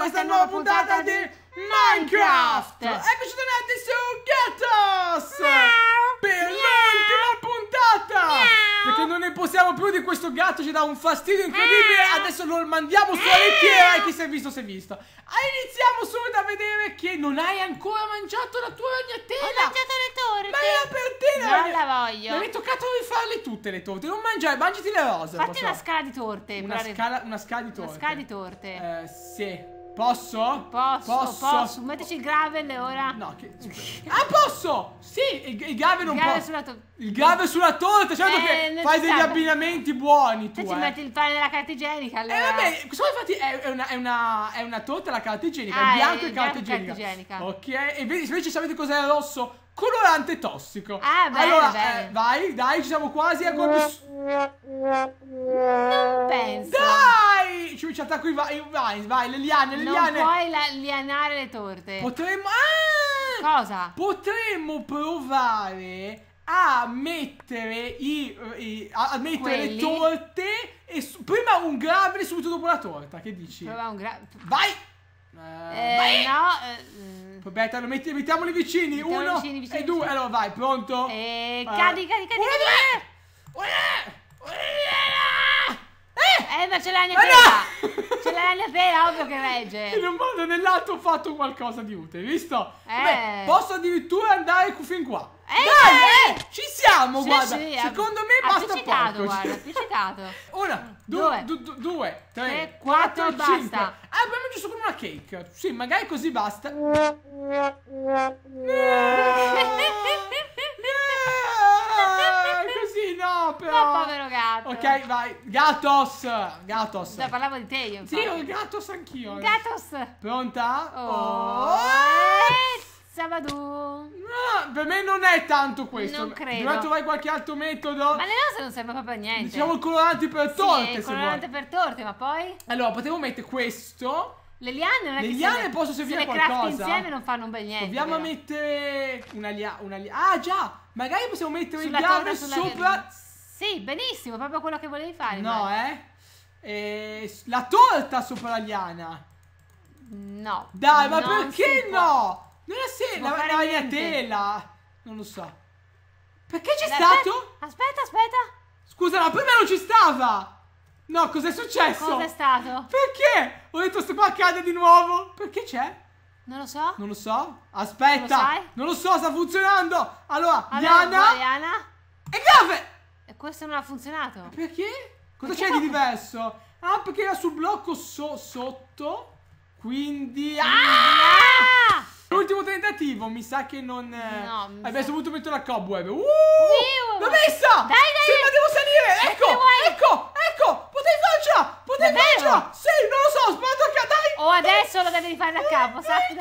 questa nuova puntata di Minecraft. Eccoci tornati su Gatos per l'ultima puntata. Perché non ne possiamo più di questo gatto, ci dà un fastidio incredibile. Adesso lo mandiamo su Alettiera e chi si è visto si è visto. Iniziamo subito a vedere che non hai ancora mangiato la tua ragnatela. Ho mangiato le torte. Ma era per te non la voglio. Mi hai toccato di farle tutte le torte. Non mangiare, mangiati le rose. Fatti una scala di torte. Una scala di torte. Una scala di torte. Sì. Posso? Posso. Mettici il gravel ora. No, che... Ah, posso! Sì, il gravel non può. Il gravel sulla torta, certo che fai degli abbinamenti buoni tu. Se ci metti il pane della carta igienica, allora... vabbè, questo infatti è una torta alla carta igienica, è bianco e carta igienica. Ok, e invece sapete cos'è il rosso? Colorante tossico. Ah, bene, allora, bene. vai, dai, ci siamo quasi. Non penso. Dai! Ci attacco vai, le liane. Non puoi lianare le torte. Potremmo... Cosa? Potremmo provare a mettere le torte e prima un gravel e subito dopo la torta. Che dici? Prova un gravel. Vai! Vai! No. Aspetta, mettiamoli vicini. Uno e due. Allora vai, pronto? Cadi. Ma c'è la ragnatela. C'è la ragnatela, ovvio che regge. In un modo o nell'altro ho fatto qualcosa di utile, visto? Vabbè, posso addirittura andare fin qua. Dai, ci siamo, sì, guarda. Sì, secondo me basta poco. Guarda, appiccicato. Una, due, tre, 4, cinque. basta. Abbiamo giusto come una cake. Sì, magari così basta. Così no, però. Ma povero gatto. Ok, vai. Gatos. Già parlavo di te io, infatti. Sì, ho Gatos anch'io. Gatos. Pronta? Sabadù. No, per me non è tanto questo. Non credo. Dobbiamo trovare qualche altro metodo. Ma le rose non servono proprio a niente. Diciamo coloranti per torte, se colorante per torte, ma poi? Allora, potevo mettere questo. Le liane non è le che liane possono servire a qualcosa. Se le crafti insieme non fanno un bel niente. Proviamo a mettere una liana. Ah, già! Magari possiamo mettere il gravel sopra. Sì, benissimo, proprio quello che volevi fare. No, la torta sopra la liana. No. Dai, ma perché no? Non la ragnatela. Non lo so. Perché c'è stato? Aspetta. Scusa, ma prima non ci stava. No, cos'è successo? Cos'è stato? Perché? Ho detto sto qua accade di nuovo. Perché c'è? Non lo so. Non lo so. Aspetta. Non lo so, sta funzionando. Allora, liana. E grave. E questo non ha funzionato. Perché? Cosa c'è di diverso? Ah, perché era sul blocco sotto. Quindi... L'ultimo tentativo, mi sa che non... No, avrei dovuto mettere la cobweb. L'ho messa! Dai! Sì, ma devo salire! Ecco! Potrei farcela! Sì, non lo so, sbaglio a dai! O adesso lo devi rifare da capo, sappi?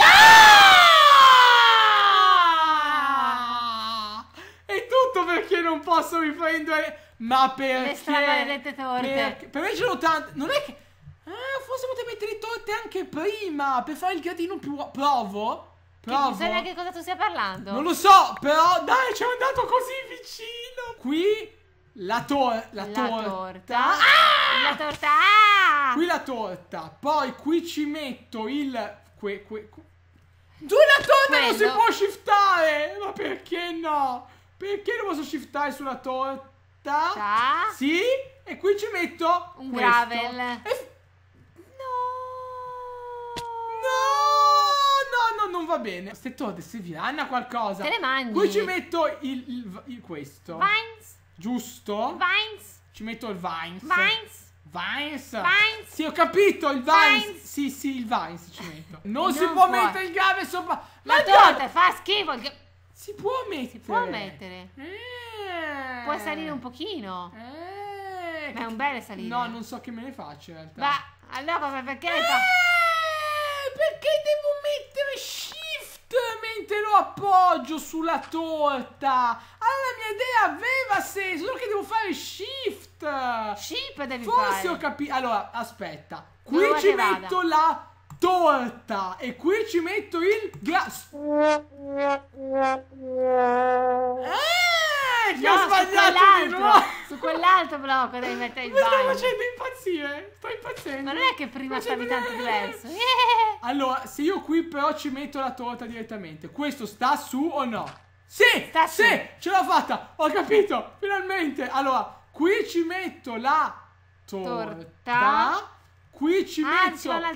È tutto perché non posso riprendere... Ma perché? Le stramaledette torte. Per me ce l'ho tante... Non è che... forse potrei mettere torte anche prima per fare il gradino più... Provo. Non sai neanche cosa tu stia parlando. Non lo so, però dai, ci è andato così vicino. Qui la torta. La torta. Qui la torta. Poi qui ci metto il... Dove la torta non si può shiftare? Ma perché no? Perché non posso shiftare sulla torta? Sì. E qui ci metto un gravel. No, non va bene. Queste torte serviranno a qualcosa. Te le mangi. Qui ci metto questo. Vines. Giusto? Vines. Ci metto il Vines. Vines. Sì, ho capito, il Vines. Sì, il Vines ci metto. Non si può mettere il gravel sopra. Ma torta fa schifo. Si può mettere. Si può mettere. Puoi salire un pochino. Ma è un bel salire. No, non so che me ne faccio in realtà. Ma allora perché le fa? Perché devo mettere shift mentre lo appoggio sulla torta? Allora la mia idea aveva senso, solo che devo fare shift. Shift devi fare. Forse ho capito. Allora, aspetta. Qui ci metto la torta e qui ci metto il gas. Che ho sbagliato di nuovo. Su quell'altro blocco devi mettere il Mi stai vine. facendo impazzire. Sto impazzendo. Ma non è che prima stavi tanto diverso. Allora, se io qui però ci metto la torta direttamente, questo sta su o no? Sì, Sta sì, su. ce l'ho fatta, ho capito, finalmente. Allora, qui ci metto la torta. Qui ci metto ci vanno la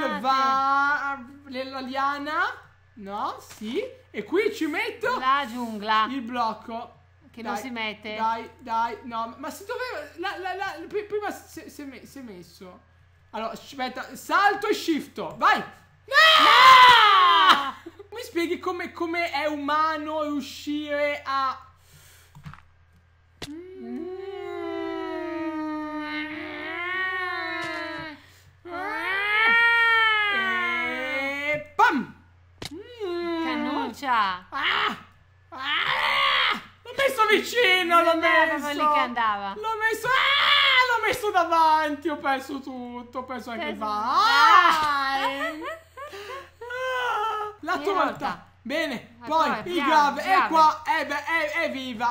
liana. No, sì. E qui ci metto La giungla. il blocco. Che non si mette. Dai, no, ma si doveva... prima si è messo. Allora, aspetta, salto e shifto, vai! Ah! Mi spieghi come è umano riuscire a... E... Pam! Cannuccia. L'ho messo vicino, l'ho messo! Proprio lì che andava. L'ho messo davanti, ho perso tutto, ho perso anche il Vai. La torta. Bene, Ma poi poi, il grave è qua, è viva.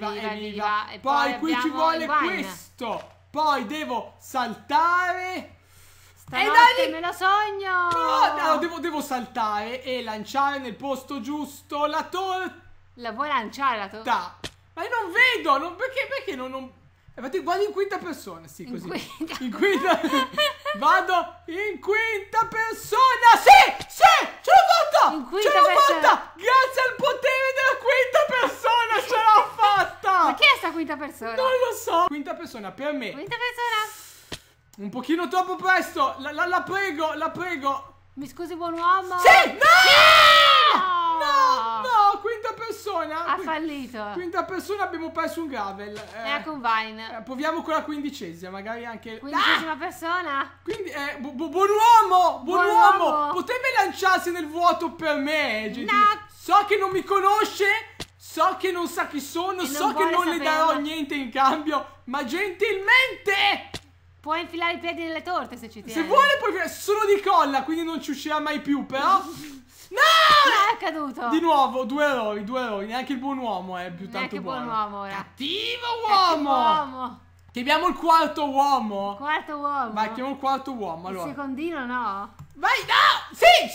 E Poi qui ci abbiamo vuole il wine. questo. Poi devo saltare. Stanotte me lo sogno. No, allora devo saltare e lanciare nel posto giusto la torta. La vuoi lanciare la torta? Ma io non vedo, perché non... Infatti vado in quinta persona, sì, così. In quinta... Vado in quinta persona, sì, ce l'ho fatta! In quinta ce l'ho persona. fatta! Grazie al potere della quinta persona ce l'ho fatta! Ma chi è sta quinta persona? Non lo so. Quinta persona, per me. Quinta persona? Un pochino troppo presto, la prego. Mi scusi, buon uomo? Sì! No! No, quinta persona. Ha fallito. Quinta persona, abbiamo perso un gravel. E anche un vine. Proviamo con la quindicesima, magari anche... Quindicesima persona? Quindi, buon uomo! Buon uomo! Potrebbe lanciarsi nel vuoto per me, gentile. No. So che non mi conosce, so che non sa chi sono, E so non che vuole non le darò saperlo. niente in cambio, ma gentilmente... Puoi infilare i piedi nelle torte se ci tieni. Se vuole puoi... Sono di colla, quindi non ci uscirà mai più, però... No! È accaduto. Di nuovo, due errori. Neanche il buon uomo è più tanto Neanche buono. buon uomo ora. Cattivo Cattivo uomo! uomo. Chiamiamo il quarto uomo. Quarto uomo. Vai, chiamiamo il quarto uomo, allora. Il secondino no. Vai, no!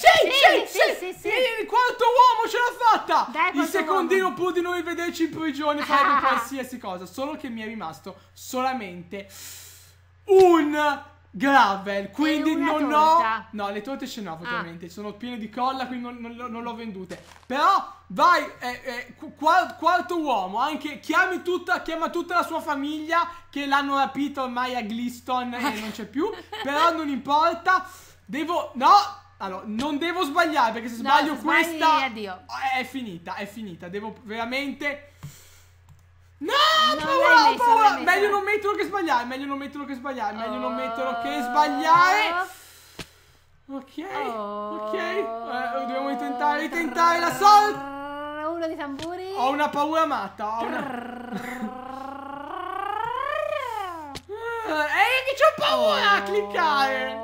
Sì! Il quarto uomo ce l'ha fatta! Dai, Il quarto secondino, uomo. pur di non rivederci in prigione, farebbe qualsiasi cosa. Solo che mi è rimasto solamente un gravel. Quindi una non torta. ho... No, le torte ce n'ho, ovviamente. Sono piene di colla, quindi non l'ho vendute. Però, vai, quarto uomo. Anche chiama tutta la sua famiglia, che l'hanno rapito ormai a Gliston e non c'è più. Però non importa. No! Allora, non devo sbagliare, perché se sbaglio se sbagli, questa addio. è finita. Devo veramente... No, Non paura. l'hai messo. Meglio non metterlo che sbagliare. Ok. Dobbiamo ritentare la sorte. Uno di tamburi. Ho una paura matta. Che c'ho paura a cliccare.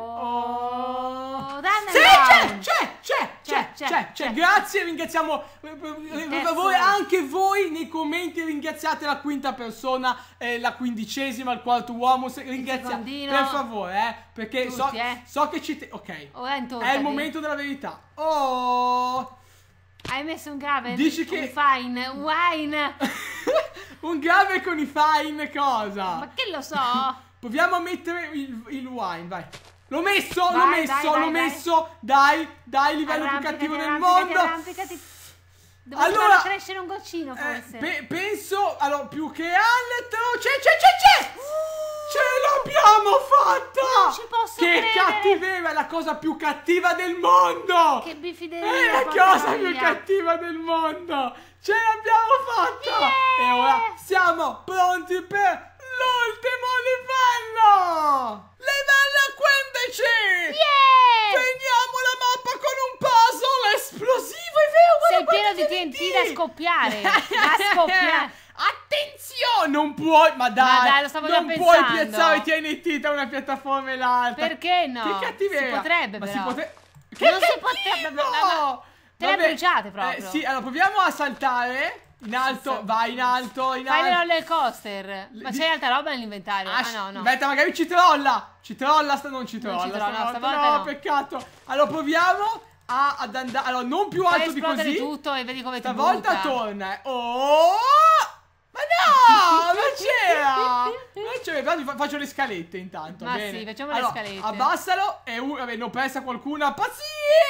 C'è. Grazie, ringraziamo anche voi nei commenti, ringraziate la quinta persona, la quindicesima, il quarto uomo, ringraziate per favore, perché tutti, so che ci ok. Ora È il momento della verità. Oh, hai messo un gravel? Dici che un wine. un gravel con i fine cosa? Ma che lo so? Proviamo a mettere il wine, vai. L'ho messo. Dai, livello più cattivo del mondo. Devo allora crescere un goccino, forse. Penso, allora, più che altro. C'è! Ce l'abbiamo fatta! Non ci posso credere! Che cattiveria, è la cosa più cattiva del mondo! Che bifideria! È la cosa più cattiva del mondo! Ce l'abbiamo fatta! E ora siamo pronti per l'ultimo livello! Livello 15! Prendiamo la mappa con un puzzle esplosivo, è vero? Sei pieno di TNT da scoppiare! Attenzione! Non puoi, ma dai, lo stavo già non puoi pensando. piazzare TNT da una piattaforma e l'altra. Perché no? Che cattiveria! Si potrebbe, ma però. Si potrebbe. Non si potrebbe. Te le bruciate proprio. Sì, allora proviamo a saltare. In alto, vai in alto, in Fai le alto. roller coaster. Ma c'hai altra roba nell'inventario? Ah no, no. Aspetta, magari ci trolla. Ci trolla, non ci trolla. Stavolta no, no. peccato. Allora proviamo ad andare. Allora, non più Fai alto di così. esplodere tutto e vedi come ti Stavolta butta. torna. Oh! Ma no! Non c'era! Non c'era. Però faccio le scalette intanto. Ma bene. sì, facciamo allora, le scalette. Abbassalo e vabbè, ne ho persa qualcuna. Pazienza!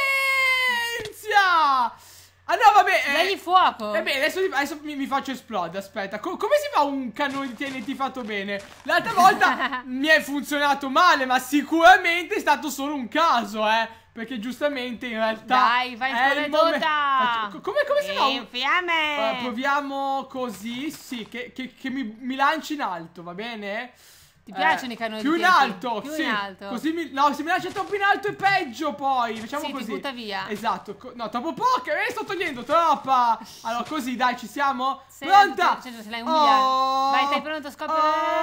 Ah no, vabbè. Dagli fuoco. Beh, adesso mi faccio esplodere. Aspetta, come si fa un cannone di TNT fatto bene? L'altra volta mi è funzionato male, ma sicuramente è stato solo un caso, perché giustamente in realtà. Dai, fai esplodere tutta. Come si fa? In fiamme. Proviamo così, sì, che mi lanci in alto, va bene? Ti piacciono i cannoni più di in TNT? alto, Più sì. in alto. Così no, se mi lancia troppo in alto è peggio poi. Facciamo sì, così. ti butta via. Esatto. No, troppo poca, sto togliendo troppa. Allora, così, dai, ci siamo? Se, Pronta? Se l'hai umiliato. Vai, stai pronto, scoppia.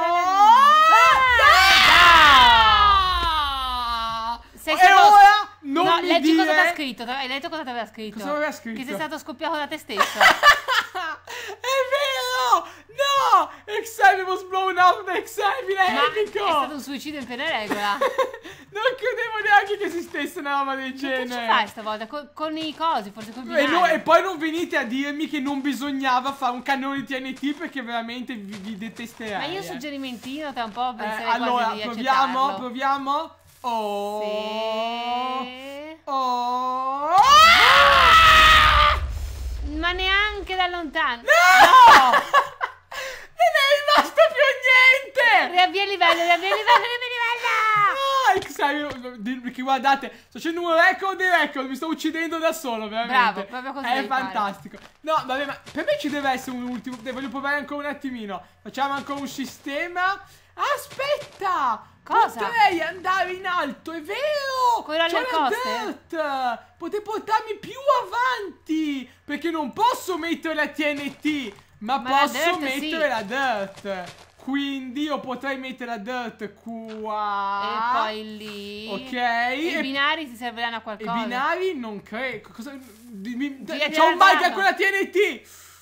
E ora non no, mi leggi dire... cosa t'ha scritto. Hai letto cosa t'aveva scritto? Cosa aveva scritto? Che sei stato scoppiato da te stesso. È vero! No! Exile was blown up da Exile, Ma epico! è stato un suicidio in piena regola. Non credevo neanche che esistesse una roba del Che genere. ci fai stavolta? Con i cosi, forse con i binari. E poi non venite a dirmi che non bisognava fare un cannone di TNT perché veramente vi detesterei. Ma io suggerimentino tra un po' penserei allora, quasi di accettarlo. proviamo. Oh. Sì. Oh. Ma neanche da lontano. No! Non è rimasto più niente! Riavvia il livello, riavvia il livello, riavvia il livello! Perché guardate, sto facendo un record di record, mi sto uccidendo da solo, veramente. Bravo, proprio così. È fantastico. No, vabbè, ma per me ci deve essere un ultimo. Voglio provare ancora un attimino. Facciamo ancora un sistema. Aspetta! Cosa? Potrei andare in alto, è vero! Con i roller C'ho la coaster? dirt! Potrei portarmi più avanti! Perché non posso mettere la TNT, ma posso la dirt, mettere sì. la dirt. Quindi io potrei mettere la dirt qua. E poi lì. Ok. E i binari ti serviranno a qualcosa. I binari non credo. Cosa? C'ho girare un bug dato. con la TNT.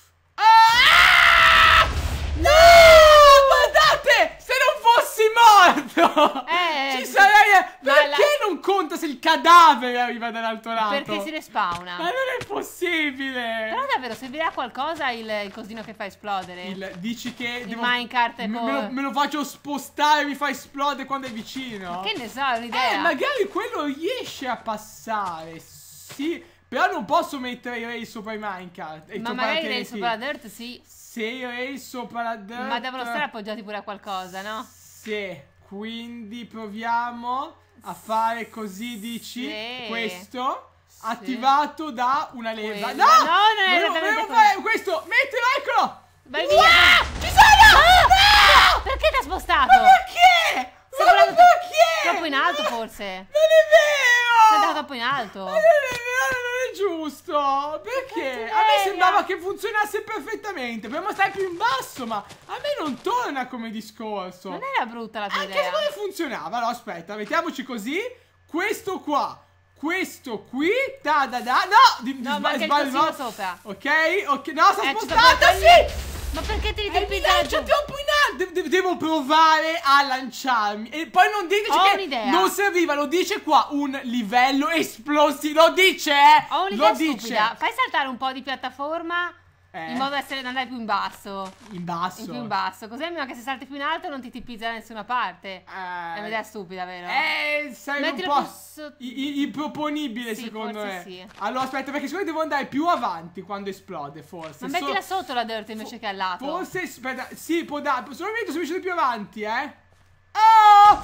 Ah! No! Guardate! Se non fossi morto! Ci sarei. Perché non conta se il cadavere arriva dall'altro lato? Perché si respawna. Ma non è possibile! Però davvero servirà a qualcosa il cosino che fa esplodere. Dici che il minecart è me lo faccio spostare e mi fa esplodere quando è vicino? Che ne so, è un'idea. Magari quello riesce a passare. Sì, però non posso mettere i rail sopra i minecart. Ma magari i rail sopra la dirt, sì. Se i rail sopra la dirt. Ma devono stare appoggiati pure a qualcosa, no? Sì, quindi proviamo a fare così, dici, sì. Questo attivato da una leva. No, non è volevo fare questo. Mettilo, eccolo. Vai via. Ci sono! No! Perché ti ha spostato? Ma perché? Perché? Troppo in alto forse. Non è vero! Sei andato troppo in alto. Non è giusto. Perché? A me sembrava che funzionasse perfettamente. Dobbiamo stare più in basso, ma a me non torna come discorso. Non era brutta la tua Anche idea. come funzionava? Allora aspetta, mettiamoci così. Questo qua. Questo qui. No, ma anche il cosino sopra. Ok, no, sta ci spostata, sto sì! Ma perché ti Mi ritorpita lancia laggiù? troppo in alto. Devo provare a lanciarmi. E poi non diteci Ho che un'idea. non serviva. Lo dice qua. Un livello esplosivo. Lo dice. Ho un'idea Lo dice. stupida. Fai saltare un po' di piattaforma in modo da andare più in basso. In basso. Più in basso. Così almeno che se salti più in alto non ti tippizza da nessuna parte. È un'idea stupida, vero? Sarebbe Mettilo un po' più improponibile, sì, secondo me. Sì. Allora aspetta, perché secondo me devo andare più avanti quando esplode, forse. Ma mettila sotto la dirt invece che al lato. Forse, aspetta, sì, può dare. Solamente se mi scendo più avanti, Oh!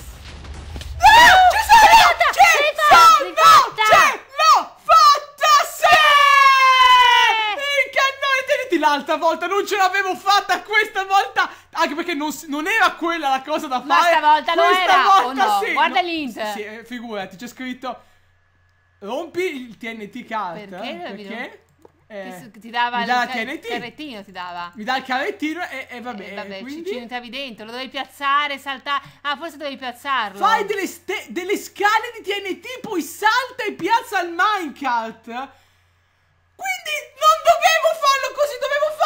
Ci sono! L'ho fatta! Sì! Il cannone TNT l'altra volta non ce l'avevo fatta, questa volta. Anche perché non era quella la cosa da fare. Ma stavolta lo era. Questa volta no? sì. Guarda l'int. Sì, figurati, c'è scritto rompi il TNT card. Perché? Ti mi dava dà il la TNT. carrettino, ti dava. Mi dà il carrettino e vabbè. Vabbè, quindi ci entravi dentro, lo dovevi piazzare, saltare. Ah, forse dovevi piazzarlo. fai delle scale di TNT, poi salta e piazza il minecart. Quindi non dovevo farlo così, dovevo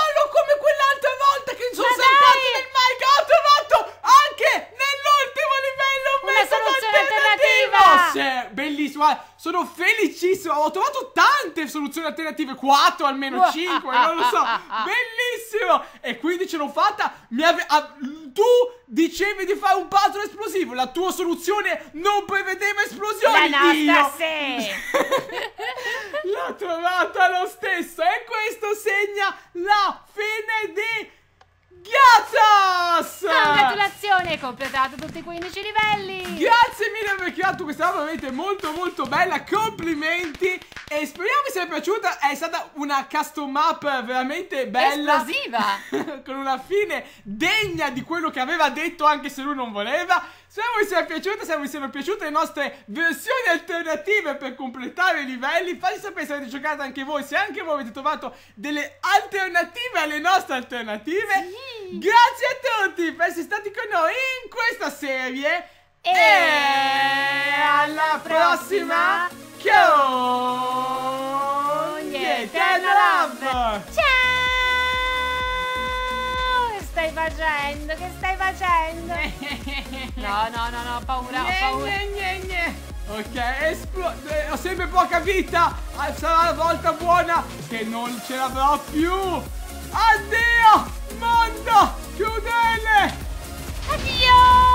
bellissimo, sono felicissimo. Ho trovato tante soluzioni alternative, 4 almeno 5, non lo so. Bellissimo. E quindi ce l'ho fatta. Tu dicevi di fare un puzzle esplosivo, la tua soluzione non prevedeva esplosioni. La nostra sì. L'ho trovata lo stesso. E questo segna la fine di Ghiazzas! Congratulazioni, hai completato tutti i 15 livelli. Grazie mille per aver creato questa roba veramente molto bella. Complimenti. E speriamo vi sia piaciuta. È stata una custom map veramente bella, esplosiva, con una fine degna di quello che aveva detto, anche se lui non voleva. Speriamo vi sia piaciuta. Se vi siano piaciute le nostre versioni alternative per completare i livelli, fate sapere se avete giocato anche voi, se anche voi avete trovato delle alternative alle nostre alternative. Sì. Grazie a tutti per essere stati con noi in questa serie. E alla prossima con Eternal Love. Ciao! Che stai facendo? Che stai facendo? No, paura, ho paura. Ok, ho sempre poca vita. Sarà la volta buona che non ce l'avrò più. Addio, mondo crudele. Addio.